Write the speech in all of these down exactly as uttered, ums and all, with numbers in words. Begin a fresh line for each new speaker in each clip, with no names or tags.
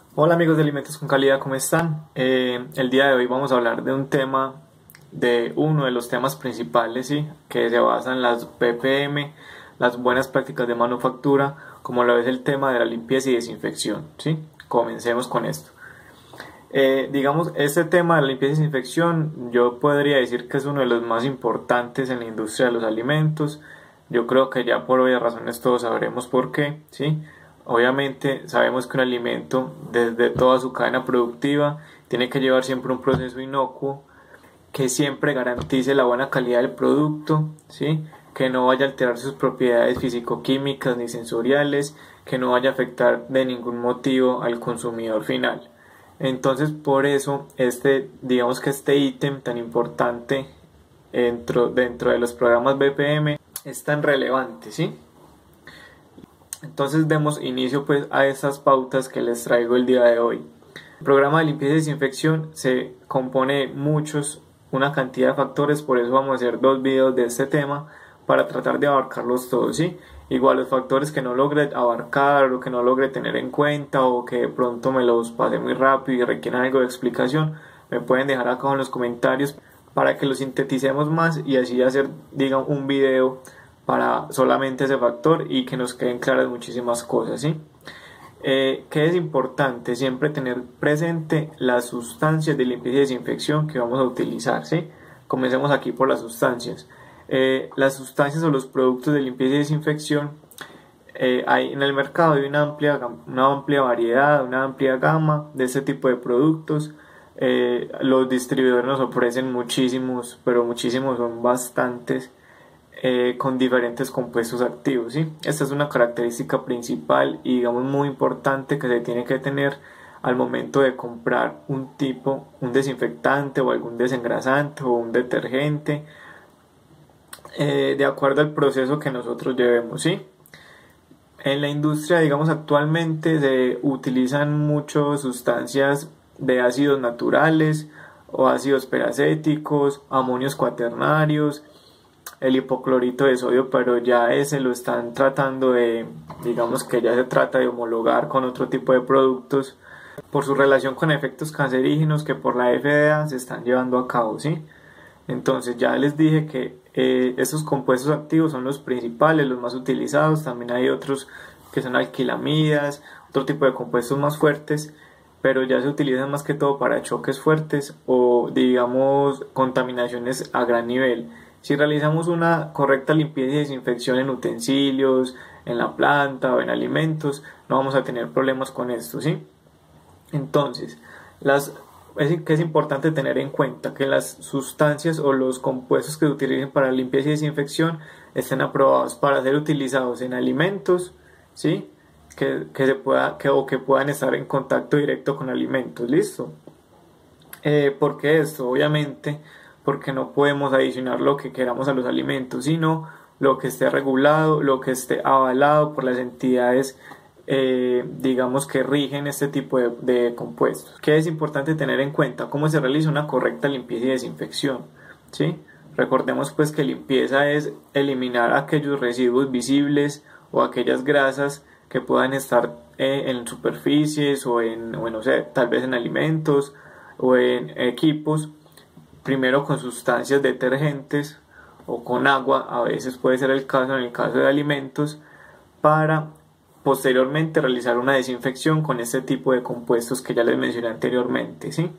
Hola amigos de Alimentos con Calidad, ¿cómo están? Eh, el día de hoy vamos a hablar de un tema, de uno de los temas principales, ¿sí? Que se basa en las B P M, las buenas prácticas de manufactura, como lo es el tema de la limpieza y desinfección, ¿sí? Comencemos con esto. Eh, digamos, este tema de la limpieza y desinfección, yo podría decir que es uno de los más importantes en la industria de los alimentos. Yo creo que ya por obvias razones todos sabremos por qué, ¿sí? Obviamente sabemos que un alimento, desde toda su cadena productiva, tiene que llevar siempre un proceso inocuo que siempre garantice la buena calidad del producto, ¿sí? Que no vaya a alterar sus propiedades físico-químicas ni sensoriales, que no vaya a afectar de ningún motivo al consumidor final. Entonces, por eso, este, digamos que este ítem tan importante dentro, dentro de los programas B P M es tan relevante, ¿sí? Entonces demos inicio pues a estas pautas que les traigo el día de hoy. El programa de limpieza y desinfección se compone de muchos, una cantidad de factores, por eso vamos a hacer dos videos de este tema para tratar de abarcarlos todos, ¿sí? Igual los factores que no logre abarcar o que no logre tener en cuenta o que de pronto me los pase muy rápido y requieran algo de explicación, me pueden dejar acá en los comentarios para que los sinteticemos más y así hacer, digan, un video para solamente ese factor y que nos queden claras muchísimas cosas, ¿sí? Eh, que es importante siempre tener presente las sustancias de limpieza y desinfección que vamos a utilizar, ¿sí? Comencemos aquí por las sustancias. Eh, las sustancias o los productos de limpieza y desinfección, eh, hay en el mercado hay una amplia, una amplia variedad, una amplia gama de este tipo de productos. Eh, los distribuidores nos ofrecen muchísimos, pero muchísimos, son bastantes, Eh, con diferentes compuestos activos, ¿sí? Esta es una característica principal y digamos muy importante que se tiene que tener al momento de comprar un tipo, un desinfectante o algún desengrasante o un detergente, eh, de acuerdo al proceso que nosotros llevemos, ¿sí? En la industria, digamos, actualmente se utilizan muchas sustancias de ácidos naturales o ácidos peracéticos, amonios cuaternarios, el hipoclorito de sodio, pero ya ese lo están tratando de, digamos que ya se trata de homologar con otro tipo de productos por su relación con efectos cancerígenos que por la F D A se están llevando a cabo, ¿sí? Entonces ya les dije que eh, estos compuestos activos son los principales, los más utilizados. También hay otros que son alquilamidas, otro tipo de compuestos más fuertes, pero ya se utilizan más que todo para choques fuertes o, digamos, contaminaciones a gran nivel. Si realizamos una correcta limpieza y desinfección en utensilios, en la planta o en alimentos, no vamos a tener problemas con esto, ¿sí? Entonces, las, es, que es importante tener en cuenta que las sustancias o los compuestos que se utilicen para limpieza y desinfección estén aprobados para ser utilizados en alimentos, ¿sí? Que, que se pueda, que, o que puedan estar en contacto directo con alimentos, ¿listo? Eh, ¿por qué esto? Obviamente porque no podemos adicionar lo que queramos a los alimentos, sino lo que esté regulado, lo que esté avalado por las entidades, eh, digamos, que rigen este tipo de, de compuestos. ¿Qué es importante tener en cuenta? ¿Cómo se realiza una correcta limpieza y desinfección? ¿Sí? Recordemos pues que limpieza es eliminar aquellos residuos visibles o aquellas grasas que puedan estar eh, en superficies o en, o en, no sé, tal vez en alimentos o en equipos, primero con sustancias detergentes o con agua, a veces puede ser el caso en el caso de alimentos, para posteriormente realizar una desinfección con este tipo de compuestos que ya les mencioné anteriormente, ¿sí?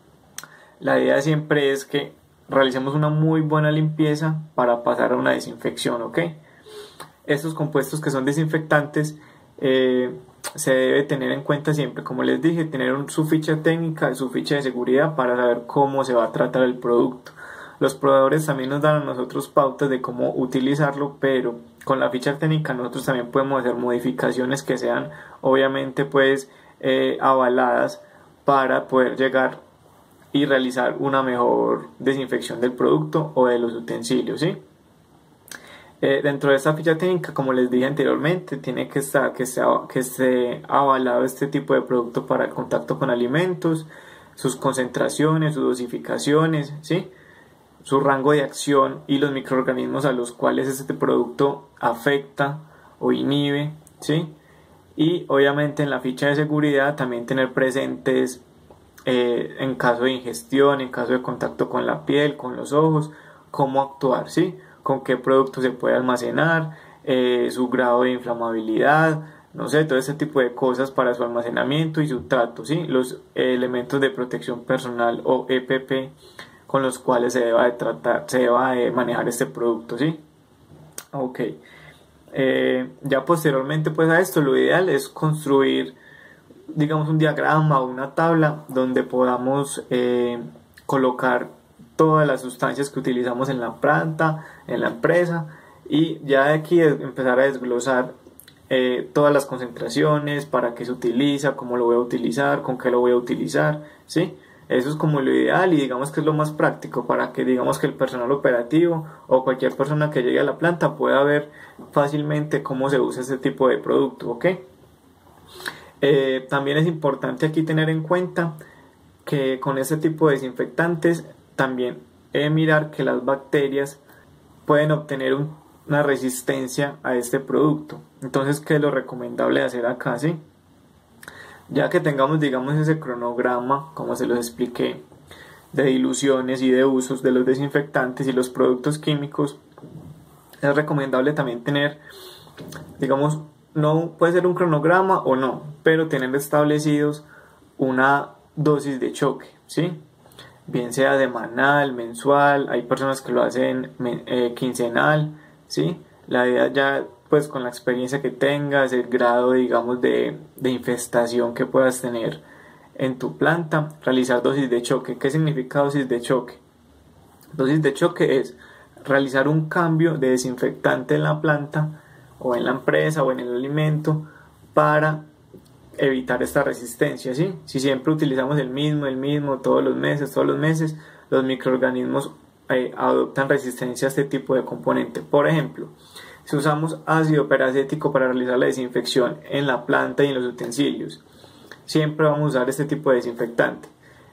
La idea siempre es que realicemos una muy buena limpieza para pasar a una desinfección, ¿ok? Estos compuestos que son desinfectantes, eh, se debe tener en cuenta siempre, como les dije, tener un, su ficha técnica, su ficha de seguridad para saber cómo se va a tratar el producto. Los proveedores también nos dan a nosotros pautas de cómo utilizarlo, pero con la ficha técnica nosotros también podemos hacer modificaciones que sean obviamente pues eh, avaladas para poder llegar y realizar una mejor desinfección del producto o de los utensilios, ¿sí? Eh, dentro de esta ficha técnica, como les dije anteriormente, tiene que estar que esté, que esté avalado este tipo de producto para el contacto con alimentos, sus concentraciones, sus dosificaciones, ¿sí? Su rango de acción y los microorganismos a los cuales este producto afecta o inhibe, ¿sí? y obviamente en la ficha de seguridad también tener presentes eh, en caso de ingestión, en caso de contacto con la piel, con los ojos, cómo actuar, ¿sí? Con qué producto se puede almacenar, eh, su grado de inflamabilidad, no sé, todo ese tipo de cosas para su almacenamiento y su trato, ¿sí? Los elementos de protección personal o E P P con los cuales se deba de tratar, se deba de manejar este producto, ¿sí? Ok. Eh, ya posteriormente pues a esto lo ideal es construir, digamos, un diagrama o una tabla donde podamos eh, colocar todas las sustancias que utilizamos en la planta, en la empresa, y ya de aquí empezar a desglosar eh, todas las concentraciones, para qué se utiliza, cómo lo voy a utilizar, con qué lo voy a utilizar, ¿sí? Eso es como lo ideal y digamos que es lo más práctico para que digamos que el personal operativo o cualquier persona que llegue a la planta pueda ver fácilmente cómo se usa este tipo de producto, ¿ok? Eh, también es importante aquí tener en cuenta que con este tipo de desinfectantes también he de mirar que las bacterias pueden obtener un, una resistencia a este producto. Entonces, ¿qué es lo recomendable hacer acá? ¿Sí? Ya que tengamos, digamos, ese cronograma, como se los expliqué, de diluciones y de usos de los desinfectantes y los productos químicos, es recomendable también tener, digamos, no puede ser un cronograma o no, pero tener establecidos una dosis de choque, ¿sí? Bien sea semanal, mensual, hay personas que lo hacen eh, quincenal, ¿sí? La idea ya, pues con la experiencia que tengas, el grado, digamos, de, de infestación que puedas tener en tu planta, realizar dosis de choque. ¿Qué significa dosis de choque? Dosis de choque es realizar un cambio de desinfectante en la planta o en la empresa o en el alimento para evitar esta resistencia, ¿sí? Si siempre utilizamos el mismo, el mismo, todos los meses, todos los meses, los microorganismos eh, adoptan resistencia a este tipo de componente. Por ejemplo, si usamos ácido peracético para realizar la desinfección en la planta y en los utensilios, siempre vamos a usar este tipo de desinfectante.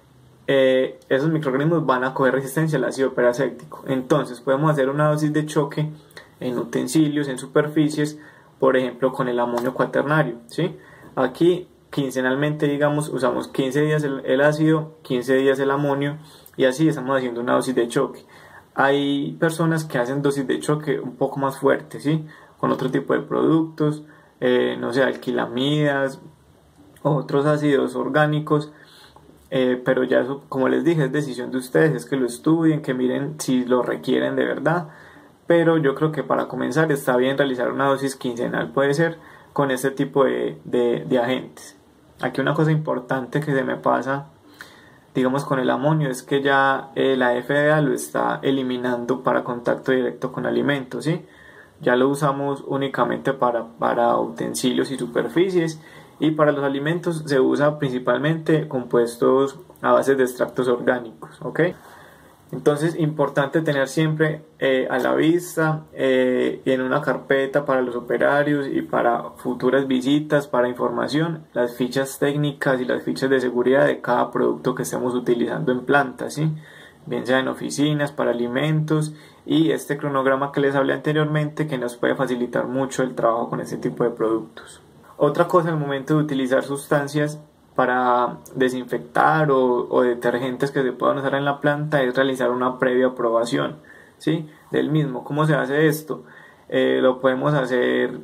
Eh, esos microorganismos van a coger resistencia al ácido peracético. Entonces podemos hacer una dosis de choque en utensilios, en superficies, por ejemplo con el amonio cuaternario, ¿sí? Aquí quincenalmente, digamos, usamos quince días el, el ácido, quince días el amonio, y así estamos haciendo una dosis de choque. Hay personas que hacen dosis de choque un poco más fuertes, ¿sí? Con otro tipo de productos, eh, no sé, alquilamidas, otros ácidos orgánicos, eh, pero ya eso, como les dije, es decisión de ustedes, es que lo estudien, que miren si lo requieren de verdad, pero yo creo que para comenzar está bien realizar una dosis quincenal, puede ser, con este tipo de, de, de agentes. Aquí una cosa importante que se me pasa, digamos, con el amonio, es que ya eh, la F D A lo está eliminando para contacto directo con alimentos, ¿sí? Ya lo usamos únicamente para, para utensilios y superficies, y para los alimentos se usa principalmente compuestos a base de extractos orgánicos, ¿ok? Entonces, importante tener siempre eh, a la vista eh, y en una carpeta para los operarios y para futuras visitas, para información, las fichas técnicas y las fichas de seguridad de cada producto que estemos utilizando en planta, ¿sí? Bien sea en oficinas, para alimentos, y este cronograma que les hablé anteriormente, que nos puede facilitar mucho el trabajo con este tipo de productos. Otra cosa, en el momento de utilizar sustancias para desinfectar o, o detergentes que se puedan usar en la planta, es realizar una previa aprobación, ¿sí? Del mismo. ¿Cómo se hace esto? Eh, lo podemos hacer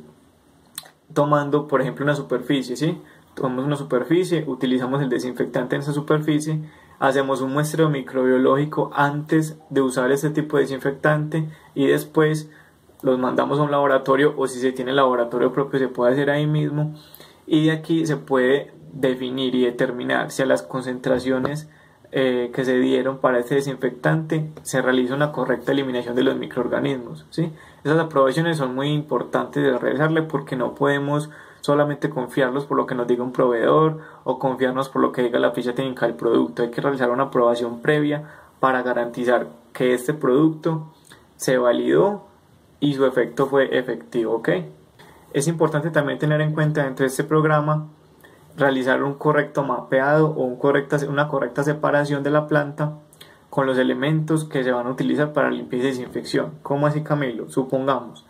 tomando, por ejemplo, una superficie, ¿sí? Tomamos una superficie, utilizamos el desinfectante en esa superficie, hacemos un muestreo microbiológico antes de usar este tipo de desinfectante y después los mandamos a un laboratorio, o si se tiene laboratorio propio se puede hacer ahí mismo, y de aquí se puede definir y determinar si a las concentraciones eh, que se dieron para este desinfectante se realiza una correcta eliminación de los microorganismos, ¿sí? Esas aprobaciones son muy importantes de realizarle, porque no podemos solamente confiarlos por lo que nos diga un proveedor o confiarnos por lo que diga la ficha técnica del producto. Hay que realizar una aprobación previa para garantizar que este producto se validó y su efecto fue efectivo, ¿ok? Es importante también tener en cuenta dentro de este programa realizar un correcto mapeado o un correcta, una correcta separación de la planta con los elementos que se van a utilizar para limpieza y desinfección. ¿Cómo así, Camilo? Supongamos,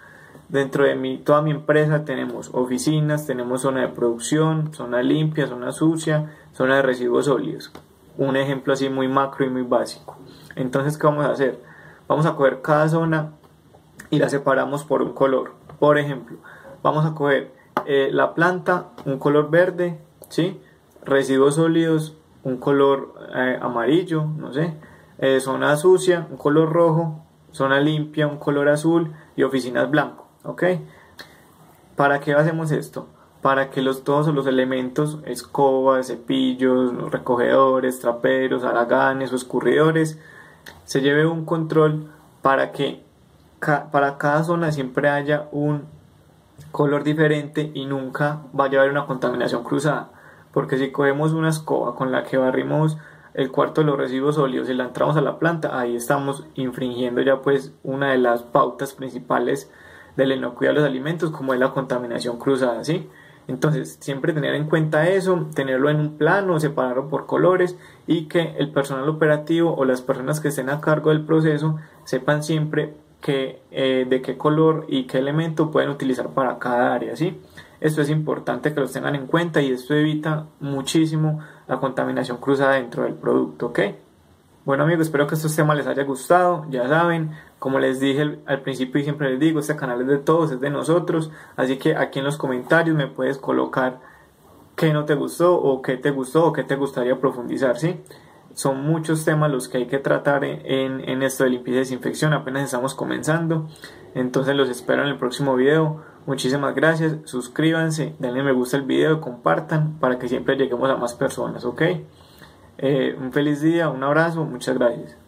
dentro de mi, toda mi empresa tenemos oficinas, tenemos zona de producción, zona limpia, zona sucia, zona de residuos sólidos. Un ejemplo así muy macro y muy básico. Entonces, ¿qué vamos a hacer? Vamos a coger cada zona y la separamos por un color. Por ejemplo, vamos a coger eh, la planta, un color verde, ¿sí? Residuos sólidos, un color eh, amarillo, no sé, eh, zona sucia, un color rojo, zona limpia, un color azul y oficinas blanco, ¿ok? ¿Para qué hacemos esto? Para que los, todos los elementos, escobas, cepillos, recogedores, traperos, haraganes o escurridores, se lleve un control para que ca para cada zona siempre haya un color diferente y nunca vaya a haber una contaminación cruzada. Porque si cogemos una escoba con la que barrimos el cuarto de los residuos sólidos y la entramos a la planta, ahí estamos infringiendo ya pues una de las pautas principales de la inocuidad de los alimentos, como es la contaminación cruzada, ¿sí? Entonces siempre tener en cuenta eso, tenerlo en un plano, separarlo por colores y que el personal operativo o las personas que estén a cargo del proceso sepan siempre que, eh, de qué color y qué elemento pueden utilizar para cada área, ¿sí? Esto es importante que los tengan en cuenta y esto evita muchísimo la contaminación cruzada dentro del producto, ¿ok? Bueno amigos, espero que estos temas les haya gustado. Ya saben, como les dije al principio y siempre les digo, este canal es de todos, es de nosotros, así que aquí en los comentarios me puedes colocar qué no te gustó o qué te gustó o qué te gustaría profundizar, ¿sí? Son muchos temas los que hay que tratar en, en esto de limpieza y desinfección, apenas estamos comenzando, entonces los espero en el próximo video. Muchísimas gracias, suscríbanse, denle me gusta al video, compartan para que siempre lleguemos a más personas, ¿ok? Eh, un feliz día, un abrazo, muchas gracias.